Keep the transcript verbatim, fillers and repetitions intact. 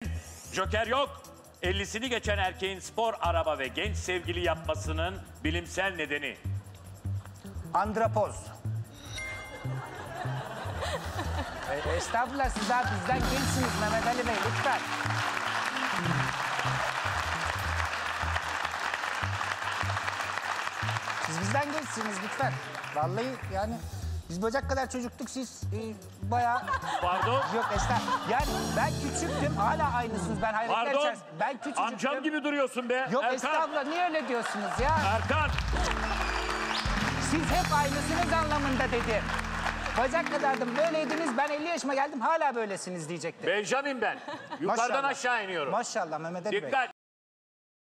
Joker yok. ellisini geçen erkeğin spor araba ve genç sevgili yapmasının bilimsel nedeni. Andrapoz. e, estağfurullah, siz daha bizden gençsiniz Mehmet Ali Bey, lütfen. Siz bizden gençsiniz lütfen. Vallahi yani biz bacak kadar çocuktuk, siz e, bayağı... Pardon. Yok estağfurullah. Yani ben küçüktüm, hala aynısınız. Ben hayretler Pardon. içerisinde. Ben küçücüktüm. Amcam gibi duruyorsun be. Yok Erkan. estağfurullah, niye öyle diyorsunuz ya? Erkan. Siz hep aynısınız anlamında dedim. Bacak kadardım, böyleydiniz. Ben elli yaşıma geldim, hala böylesiniz diyecektim. Benjamin ben. Yukarıdan Maşallah. aşağı iniyorum. Maşallah Mehmet Ali Bey. Dikkat.